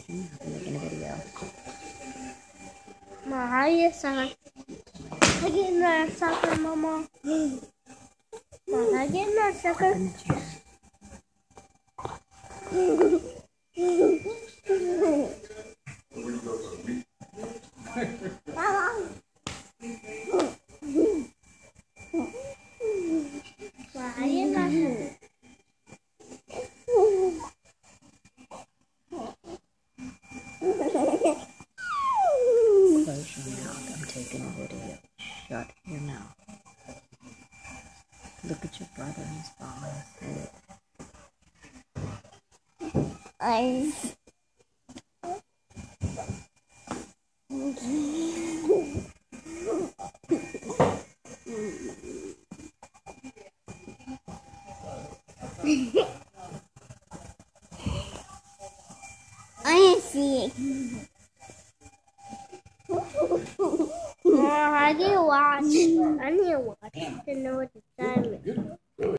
watching. I'm making a video. Ma, how you suck? I get no sucker, Mama. Ma, I get no sucker. Close your mouth. I'm taking a video. Shut your mouth. Look at your brother. He's falling asleep. I see. I need to watch. I need to watch to know what the time is.